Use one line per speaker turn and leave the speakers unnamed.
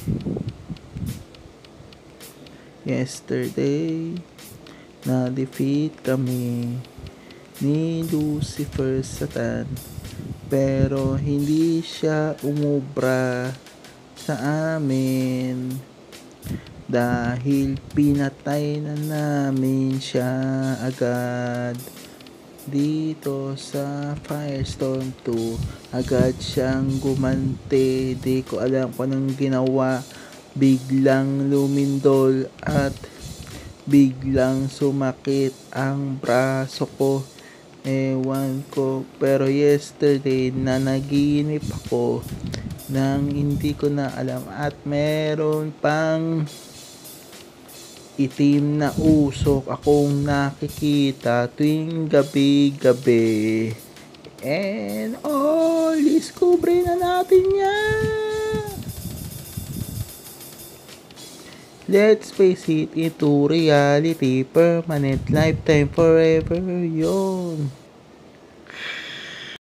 Yesterday, na-defeat kami ni Lucifer Satan, pero hindi siya umubra sa amin dahil pinatay na namin siya agad. Dito sa Firestorm 2, agad siyang gumante. Di ko alam kung anong ginawa. Biglang lumindol at biglang sumakit ang braso ko. Ewan ko. Pero yesterday, nanaginip ako nang hindi ko na alam at meron pang itim na usok akong nakikita tuwing gabi-gabi. And all, discover na natin yan. Let's face it, into reality, permanent, lifetime, forever, yon.